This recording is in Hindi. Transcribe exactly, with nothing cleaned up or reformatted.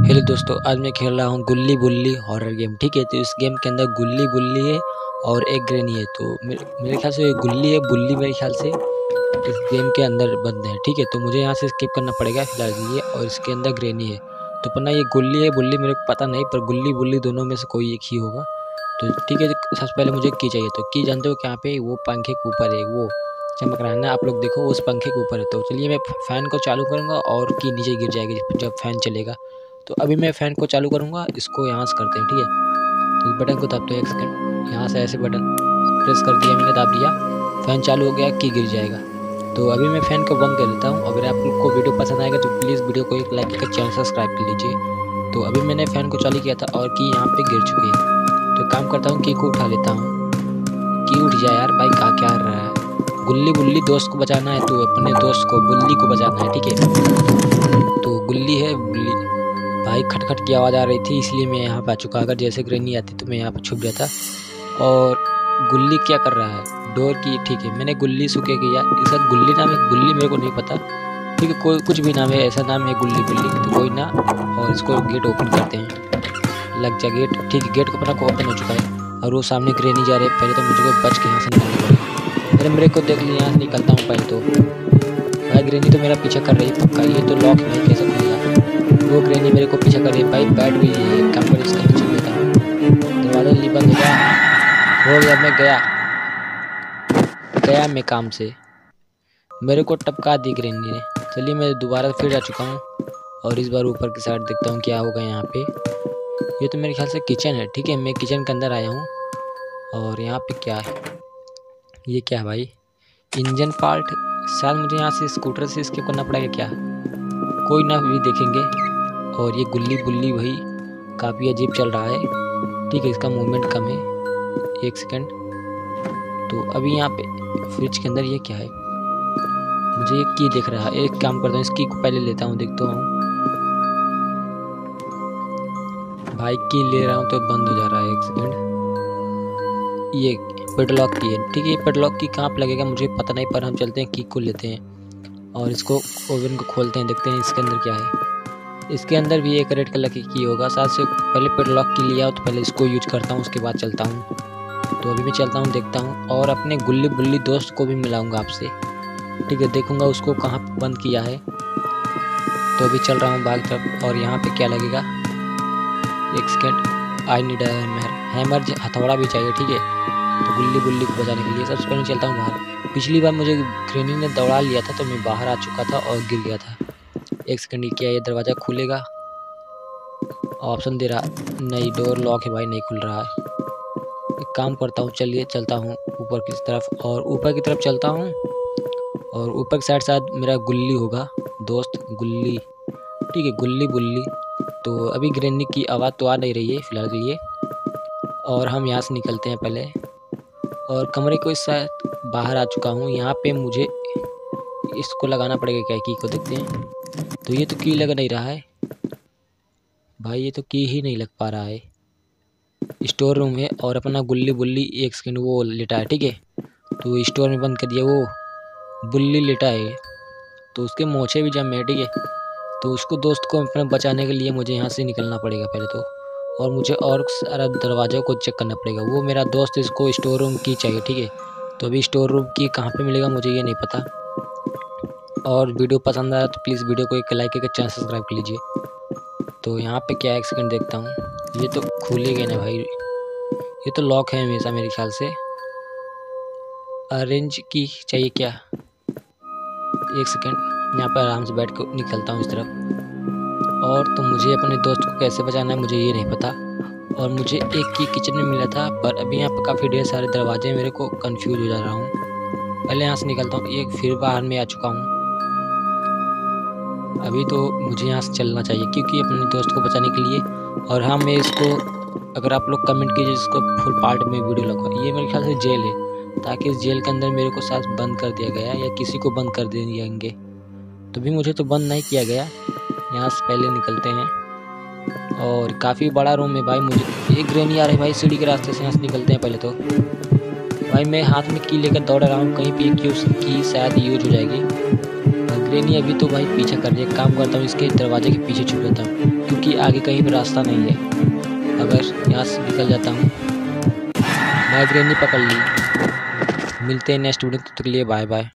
हेलो दोस्तों, आज मैं खेल रहा हूँ गुल्ली बुल्ली हॉरर गेम। ठीक है, तो इस गेम के अंदर गुल्ली बुल्ली है और एक ग्रेनी है। तो मेरे, मेरे ख्याल से गुल्ली है, बुल्ली मेरे ख्याल से इस गेम के अंदर बंद है। ठीक है, तो मुझे यहाँ से स्किप करना पड़ेगा फिलहाल के लिए। और इसके अंदर ग्रेनी है, तो पन्ना ये गुल्ली है बुल्ली मेरे को पता नहीं, पर गुल्ली बुल्ली दोनों में से कोई एक ही होगा। तो ठीक है, सबसे पहले मुझे की चाहिए। तो की जानते हो कि यहाँ पे वो पंखे के ऊपर है, वो चमक रहा है ना, आप लोग देखो उस पंखे के ऊपर है। तो चलिए मैं फ़ैन को चालू करूँगा और की नीचे गिर जाएगी जब फ़ैन चलेगा। तो अभी मैं फ़ैन को चालू करूँगा, इसको यहाँ से करते हैं। ठीक है, तो इस बटन को दबाते हैं, एक सेकंड, यहाँ से ऐसे बटन प्रेस कर दिया मैंने, दाब दिया, फ़ैन चालू हो गया, की गिर जाएगा। तो अभी मैं फ़ैन को बंद कर देता हूँ। अगर आप लोग को वीडियो पसंद आएगा तो प्लीज़ वीडियो को एक लाइक करके चैनल सब्सक्राइब कर लीजिए। तो अभी मैंने फ़ैन को चालू किया था और की यहाँ पे गिर चुकी है। तो काम करता हूँ, की को उठा लेता हूँ। की उठ जाए यार भाई, कहाँ क्या रहा है। गुल्ली बुल्ली दोस्त को बचाना है, तो अपने दोस्त को बुल्ली को बचाना है। ठीक है, तो गुल्ली है बुल्ली भाई, खटखट की आवाज़ आ रही थी इसलिए मैं यहाँ पे आ चुका। अगर जैसे ग्रेनी आती तो मैं यहाँ पे छुप जाता। और गुल्ली क्या कर रहा है, डोर की। ठीक है, मैंने गुल्ली सुखे किया, इसका गुल्ली नाम है, बुल्ली मेरे को नहीं पता। ठीक है, कोई कुछ भी नाम है, ऐसा नाम है गुल्ली बुल्ली तो कोई ना। और इसको गेट ओपन करते हैं, लग जा गेट। ठीक है, गेट को अपना को ओपन हो चुका है और वो सामने ग्रेनी जा रहे हैं। पहले तो मुझे बच के यहाँ से निकलना पड़ेगा। अरे मेरे को देख लिया, यहाँ से निकलता हूँ पहले तो। भाई ग्रेनी तो मेरा पीछा कर रही है पक्का, ये तो लॉक है, कैसे खुलेगा। वो ग्रेनी मेरे को पीछा कर रही है भाई, बैठ भी है काम पर, इसका नीचे लेता हूँ। दरवाजा नहीं बंद हो गया, हो गया, मैं गया गया मैं काम से, मेरे को टपका दी ग्रेनी ने। चलिए मैं दोबारा फिर आ चुका हूँ और इस बार ऊपर की साइड देखता हूँ क्या होगा यहाँ पे। ये तो मेरे ख्याल से किचन है। ठीक है, मैं किचन के अंदर आया हूँ और यहाँ पे क्या है, ये क्या है भाई, इंजन पार्ट। शायद मुझे यहाँ से स्कूटर से स्किप करना पड़ेगा क्या, कोई ना भी देखेंगे। और ये गुल्ली बुल्ली भाई काफ़ी अजीब चल रहा है। ठीक है, इसका मूवमेंट कम है, एक सेकंड। तो अभी यहाँ पे फ्रिज के अंदर ये क्या है, मुझे एक की दिख रहा है। एक काम करता हूँ, इस की को पहले लेता हूँ, देखता हूँ भाई, की ले रहा हूँ तो बंद हो जा रहा है, एक सेकंड। ये पेडलॉक की है। ठीक है, ये पेडलॉक की कहाँ पे लगेगा मुझे पता नहीं, पर हम चलते हैं, की को लेते हैं और इसको ओवन को खोलते हैं, देखते हैं इसके अंदर क्या है। इसके अंदर भी एक रेड कलर की की होगा साथ से। पहले पेडलॉक की लिया तो पहले इसको यूज करता हूँ, उसके बाद चलता हूँ। तो अभी मैं चलता हूँ, देखता हूँ और अपने गुल्ली बुल्ली दोस्त को भी मिलाऊंगा आपसे। ठीक है, देखूंगा उसको कहाँ बंद किया है। तो अभी चल रहा हूँ बाग तरफ। और यहाँ पे क्या लगेगा, एक second, I need hammer, hammer हथौड़ा भी चाहिए। ठीक है, तो गुल्ली बुल्ली को बचाने के लिए सबसे पहले चलता हूँ बाहर। पिछली बार मुझे ग्रेनी ने दौड़ा लिया था तो मैं बाहर आ चुका था और गिर गया था। एक सेकंड, क्या ये दरवाज़ा खुलेगा, ऑप्शन दे रहा नहीं, डोर लॉक है भाई, नहीं खुल रहा है। एक काम करता हूँ, चलिए चलता हूँ ऊपर की तरफ और ऊपर की तरफ चलता हूँ। और ऊपर की साइड शायद मेरा गुल्ली होगा, दोस्त गुल्ली। ठीक है, गुल्ली बुल्ली। तो अभी ग्रेनी की आवाज़ तो आ नहीं रही है फिलहाल के लिए और हम यहाँ से निकलते हैं पहले। और कमरे को इस साइड बाहर आ चुका हूँ। यहाँ पे मुझे इसको लगाना पड़ेगा क्या, की को देखते हैं। तो ये तो की लग नहीं रहा है भाई, ये तो की ही नहीं लग पा रहा है। स्टोर रूम है और अपना गुल्ली बुल्ली एक सेकंड वो लेटा है। ठीक है, तो स्टोर में बंद कर दिया, वो बुल्ली लेटा है तो उसके मोछे भी जम है। ठीक है, तो उसको दोस्त को अपने बचाने के लिए मुझे यहाँ से निकलना पड़ेगा पहले तो। और मुझे और सारा दरवाज़ों को चेक करना पड़ेगा। वो मेरा दोस्त, इसको स्टोर रूम की चाहिए। ठीक है, तो अभी स्टोर रूम की कहाँ पे मिलेगा मुझे ये नहीं पता। और वीडियो पसंद आया तो प्लीज़ वीडियो को एक लाइक करके चैनल सब्सक्राइब कर लीजिए। तो यहाँ पे क्या, एक सेकंड देखता हूँ, ये तो खुले गए ना भाई, ये तो लॉक है हमेशा मेरे ख्याल से। अरेंज की चाहिए क्या, एक सेकंड, यहाँ पर आराम से बैठ कर निकलता हूँ इस तरफ। और तो मुझे अपने दोस्त को कैसे बचाना है मुझे ये नहीं पता। और मुझे एक की किचन में मिला था, पर अभी यहाँ पर काफ़ी ढेर सारे दरवाजे, मेरे को कंफ्यूज हो जा रहा हूँ। पहले यहाँ से निकलता हूँ, एक फिर बाहर में आ चुका हूँ। अभी तो मुझे यहाँ से चलना चाहिए क्योंकि अपने दोस्त को बचाने के लिए। और हाँ, मैं इसको, अगर आप लोग कमेंट कीजिए इसको फुल पार्ट में वीडियो लगा। ये मेरे ख्याल से जेल है, ताकि इस जेल के अंदर मेरे को साथ बंद कर दिया गया या किसी को बंद कर देंगे। तो भी मुझे तो बंद नहीं किया गया। यहाँ से पहले निकलते हैं और काफ़ी बड़ा रूम है भाई। मुझे एक ग्रेनी आ रही है भाई, सीढ़ी के रास्ते से यहाँ से निकलते हैं पहले तो। भाई मैं हाथ में की लेकर दौड़ रहा हूँ, कहीं पे की, की शायद यूज हो जाएगी। ग्रेनी अभी तो भाई पीछे कर रही है। काम करता हूँ इसके दरवाजे के पीछे छुप जाता हूँ क्योंकि आगे कहीं भी रास्ता नहीं है। अगर यहाँ से निकल जाता हूँ। मैं ग्रेनी पकड़ ली। मिलते हैं नेक्स्ट वीडियो, तब तक के लिए बाय बाय।